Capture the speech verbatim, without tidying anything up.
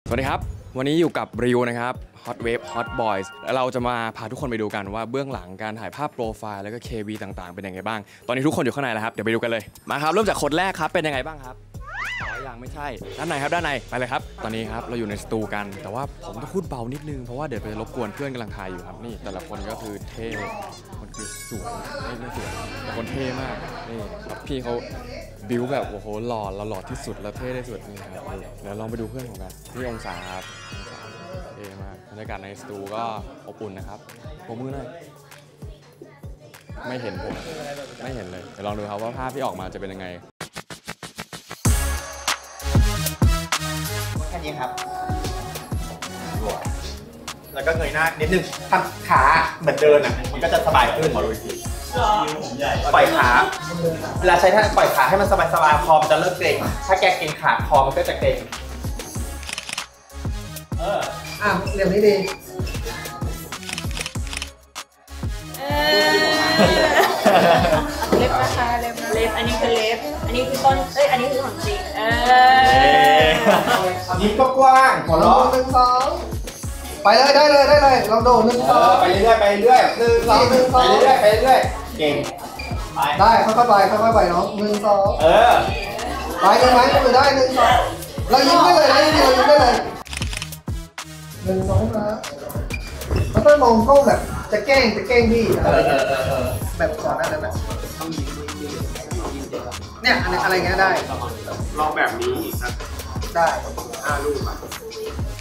สวัสดีครับวันนี้อยู่กับริวนะครับ Hot Wave Hot Boys แล้วเราจะมาพาทุกคนไปดูกันว่าเบื้องหลังการถ่ายภาพโปรไฟล์แล้วก็ เค วี ต่างๆเป็นยังไงบ้างตอนนี้ทุกคนอยู่ข้างในแล้วครับเดี๋ยวไปดูกันเลยมาครับเริ่มจากคนแรกครับเป็นยังไงบ้างครับอ๋อยังไม่ใช่ด้านในครับด้านในไปเลยครับตอนนี้ครับเราอยู่ในสตูกันแต่ว่าผมต้องพูดเบานิดนึงเพราะว่าเดี๋ยวไปรบกวนเพื่อนกำลังถ่ายอยู่ครับนี่แต่ละคนก็คือเท่คนคือสวยไม่ไม่สวยแต่คนเท่มากนี่ครับพี่เขาบิวแบบโอ้โหหล่อเราหล่อที่สุดแล้วเท่ที่สุดนี่ครับเดี๋ยวลองไปดูเพื่อนผมกันนี่องศาครับองศาเท่มากบรรยากาศในสตูก็อบอุ่นนะครับผมมือหน่อยไม่เห็นผมไม่เห็นเลยเดี๋ยวลองดูครับว่าภาพที่ออกมาจะเป็นยังไงแค่นี้ครับแล้วก็เงยหน้านิดนึงทำขาเหมือนเดินอ่ะมันก็จะสบายขึ้นปล่อยขาเวลาใช้ท่าปล่อยขาให้มันสบายๆคอมันจะเริ่มเกร็งถ้าแกเกร็งขาคอมันก็จะเกร็งเอออ่ะเรียบนี้ดีเล็บนะคะเล็บเล็บอันนี้คือเล็บอันนี้คือต้นเอ้ยอันนี้คือของจริงเออยิ้มก็กว้างหัวเราะหนึ่งสองไปเลยได้เลยได้เลยลองดูหนึ่งสองไปเรื่อยไปเรื่อยหนึ่งสองหนึ่งสองไปเรื่อยไปเรื่อยเก่งได้ค่อยๆไปค่อยๆไปน้องหนึ่งสองเออไปเลยไหมมือได้หนึ่งสองเรายิ้มได้เลยนะยิ้มเรายิ้มได้เลยหนึ่งสองนะมันต้องมองกล้องแบบจะแกล้งจะแกล้งพี่อะไรเงี้ยแบบก่อนหน้านั้นนะเนี่ยอะไรอะไรเงี้ยได้ลองแบบนี้อีกสักได้ห้าลูกอ่ะ